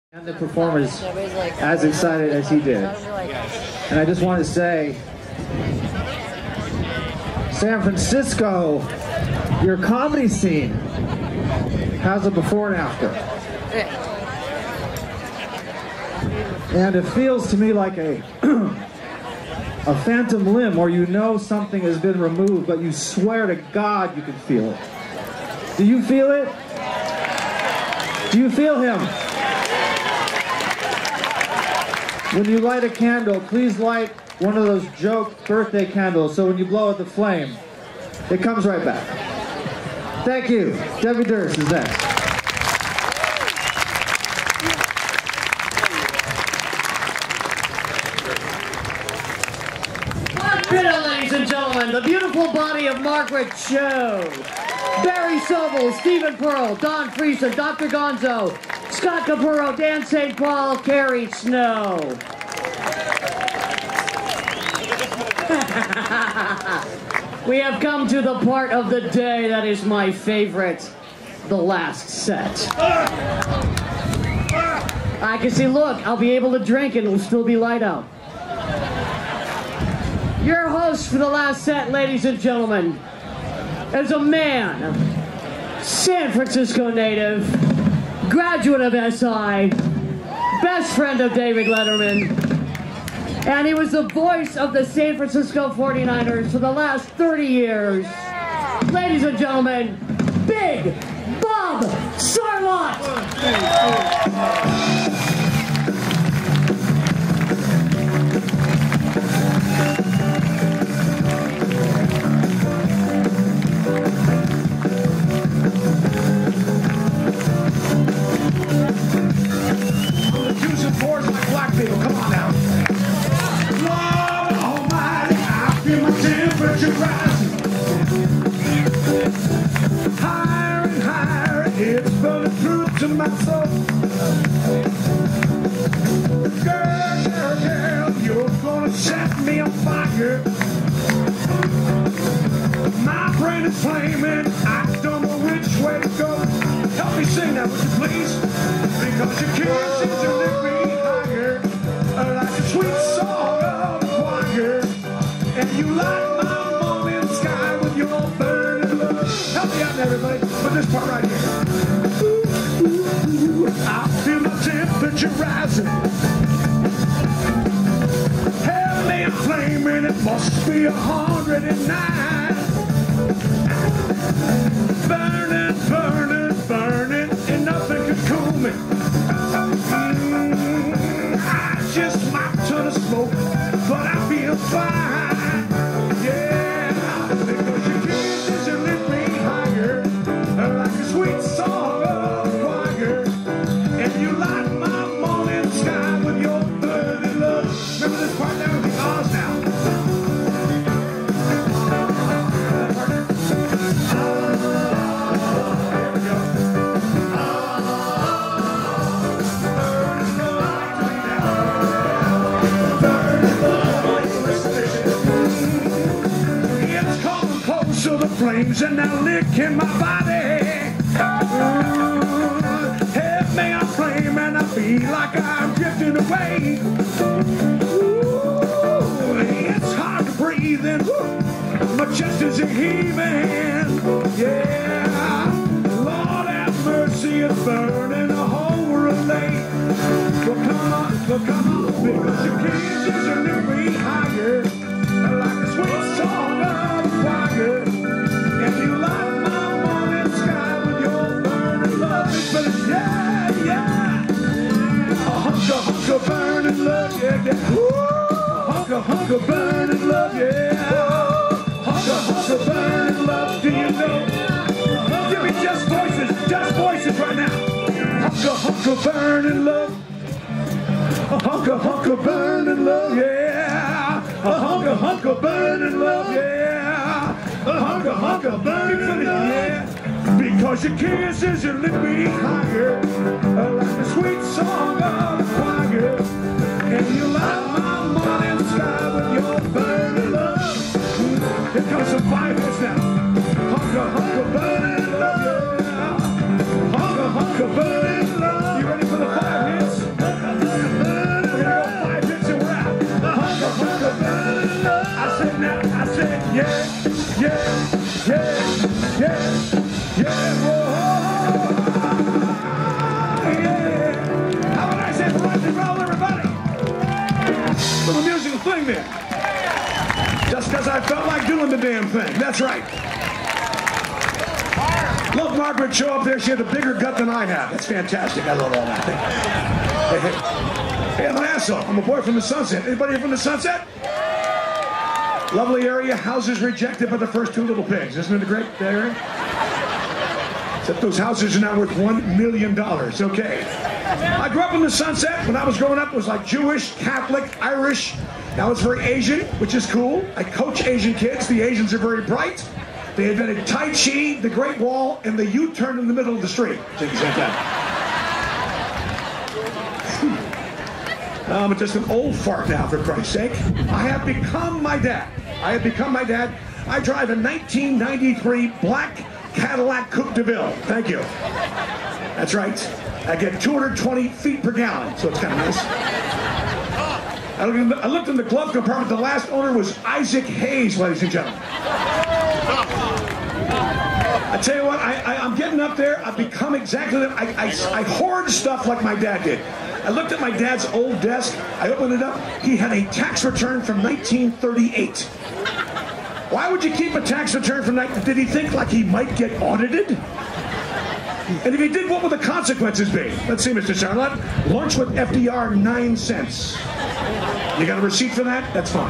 And the performers as excited as he did. And I just want to say, San Francisco, your comedy scene has a before and after. And it feels to me like a phantom limb where you know something has been removed, but you swear to God you can feel it. Do you feel it? Do you feel him? When you light a candle, please light one of those joke birthday candles so when you blow out the flame, it comes right back. Thank you. Debbie Durst is next. Ladies and gentlemen, the beautiful body of Margaret Cho, Barry Sobel, Stephen Pearl, Don Friesen, Dr. Gonzo, Scott Capurro, Dan St. Paul, Carrie Snow. We have come to the part of the day that is my favorite, the last set. I can see, look, I'll be able to drink and it'll still be light out. Your host for the last set, ladies and gentlemen, is a man, San Francisco native, graduate of SI, best friend of David Letterman, and he was the voice of the San Francisco 49ers for the last 30 years. Ladies and gentlemen, Big Bob Sarlott! Come on now. Lord Almighty, I feel my temperature rising. Higher and higher, it's burning through to my soul. Girl, you're gonna set me on fire. My brain is flaming, I don't know which way to go. Help me sing that, would you please? Because your kisses are lift me higher, like a sweet song of the choir. And you light my morning sky with your burning love. Help me out, everybody, with this part right here. Ooh, I feel my temperature rising. Heavy and flaming, it must be 109. Burning, burning, burning, and nothing can cool me. I just might turn to smoke, but I feel fine. Yeah, because your kisses are lift me higher, like a sweet song of the choir. And you light my morning sky with your burning love. Remember this part down with the Oz now. The flames and now licking my body. Help me, I'm flaming and I feel like I'm drifting away. Ooh, it's hard to breathe and my chest is heaving. Yeah, Lord have mercy, it's burning a whole relay. Well, come on, because your kisses are lift me higher, like a sweet song of the choir. And you light my morning sky with your burning love. Yeah, yeah. A hunk of burning love, yeah, yeah. A hunk of burning love, yeah. Hunk of burning love, do you know? Give me just voices right now. Hunk of burning love. A hunk of burning love, yeah. A hunk of burning love, yeah. A hunk of burning love, yeah. Because your kisses are lift me higher, like a sweet song of the choir. And you light my morning sky with your burning love. Here comes some 5 minutes now. Hunk of burning love, yeah. Hunk of burning love. You ready for the 5 hits? Running Man. Just because I felt like doing the damn thing. That's right. Love Margaret Cho up there. She had a bigger gut than I have. That's fantastic. I love all that. Hey, I'm an asshole. I'm a boy from the Sunset. Anybody here from the Sunset? Lovely area. Houses rejected by the first two little pigs. Isn't it a great area? Except those houses are now worth $1 million. Okay. I grew up in the Sunset. When I was growing up, it was like Jewish, Catholic, Irish. Now it's very Asian, which is cool. I coach Asian kids. The Asians are very bright. They invented Tai Chi, the Great Wall, and the U-turn in the middle of the street. I'm just an old fart now, for Christ's sake. I have become my dad. I drive a 1993 black Cadillac Coupe de Ville. Thank you. That's right. I get 220 feet per gallon, so it's kind of nice. I looked in the glove compartment. The last owner was Isaac Hayes, ladies and gentlemen. I tell you what, I'm getting up there. I've become exactly that. I hoard stuff like my dad did. I looked at my dad's old desk. I opened it up. He had a tax return from 1938. Why would you keep a tax return from 1938? Did he think like he might get audited? And if he did, what would the consequences be? Let's see, Mr. Charlotte. Lunch with FDR, 9 cents. You got a receipt for that? That's fine.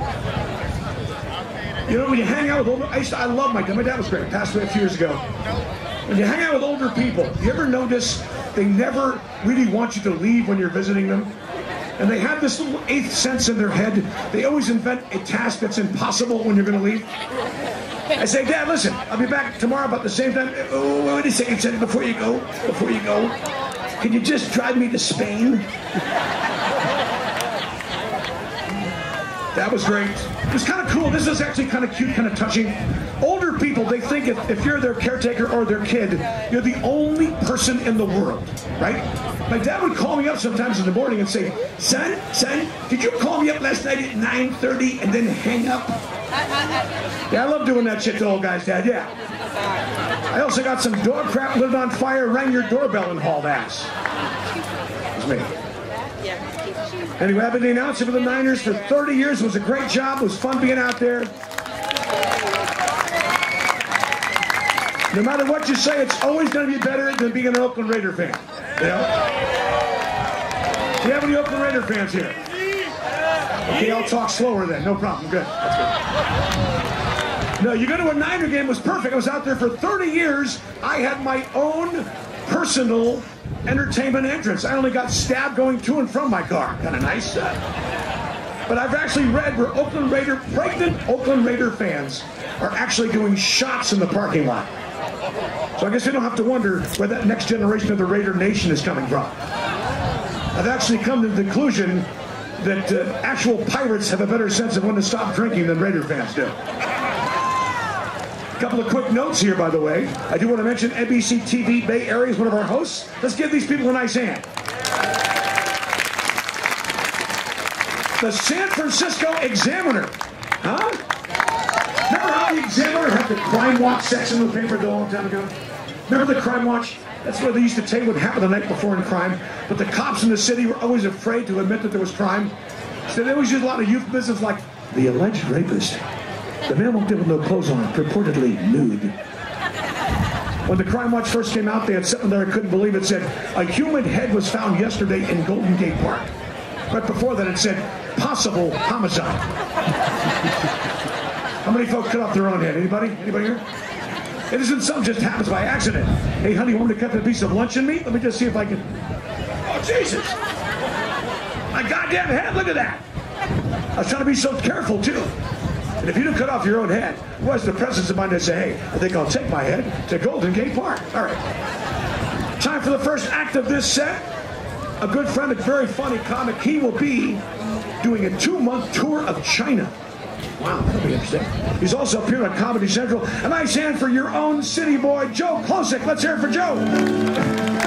You know, when you hang out with older, I love my dad. My dad was great. Passed away a few years ago. When you hang out with older people, you ever notice they never really want you to leave when you're visiting them? And they have this little 8th sense in their head. They always invent a task that's impossible when you're going to leave. I say, Dad, listen, I'll be back tomorrow about the same time. Oh, wait a second, before you go, can you just drive me to Spain? That was great. It was kind of cool. This is actually kind of cute, kind of touching. Older people, they think if you're their caretaker or their kid, you're the only person in the world, right? My dad would call me up sometimes in the morning and say, son, did you call me up last night at 9:30 and then hang up? Yeah, I love doing that shit to old guys, Dad, yeah. I also got some dog crap lit on fire, rang your doorbell and hauled ass. It was me. Anyway, I've been the announcer for the Niners for 30 years. It was a great job. It was fun being out there. No matter what you say, it's always going to be better than being an Oakland Raider fan. You know? Do you have any Oakland Raider fans here? Okay, I'll talk slower then. No problem. Good. That's good. No, you go to a Niner game. It was perfect. I was out there for 30 years. I had my own personal entertainment entrance. I only got stabbed going to and from my car. Kind of nice. But I've actually read where pregnant Oakland Raider fans are actually doing shots in the parking lot. So I guess we don't have to wonder where that next generation of the Raider Nation is coming from. I've actually come to the conclusion that actual pirates have a better sense of when to stop drinking than Raider fans do. A couple of quick notes here, by the way. I do want to mention NBC TV Bay Area is one of our hosts. Let's give these people a nice hand. The San Francisco Examiner. Huh? Remember how the Examiner had the Crime Watch section of the paper a long time ago? Remember the Crime Watch? That's where they used to tell you what happened the night before in crime. But the cops in the city were always afraid to admit that there was crime. So they always used a lot of euphemisms like, the alleged rapist. The man walked in with no clothes on, purportedly nude. When the Crime Watch first came out, they had something there I couldn't believe. It said, a human head was found yesterday in Golden Gate Park. Right before that, it said, possible homicide. How many folks cut off their own head? Anybody? Anybody here? It isn't something just happens by accident. Hey, honey, you want me to cut a piece of luncheon meat? Let me just see if I can. Oh, Jesus! My goddamn head, look at that! I was trying to be so careful, too. And if you don't cut off your own head, who has the presence of mind to say, hey, I think I'll take my head to Golden Gate Park? All right. Time for the first act of this set. A good friend, a very funny comic, he will be doing a 2-month tour of China. Wow, that'll be interesting. He's also appeared on Comedy Central. A nice hand for your own city boy, Joe Klosik. Let's hear it for Joe.